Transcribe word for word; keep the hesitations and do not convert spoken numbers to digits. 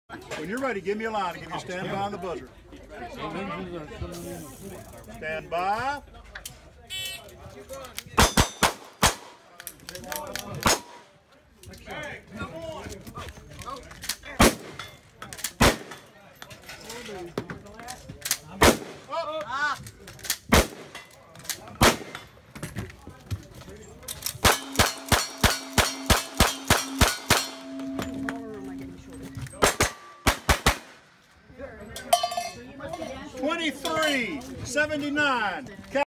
When you're ready, give me a line and give you a stand by on the buzzer. Stand by. Ah. twenty-three seventy-nine.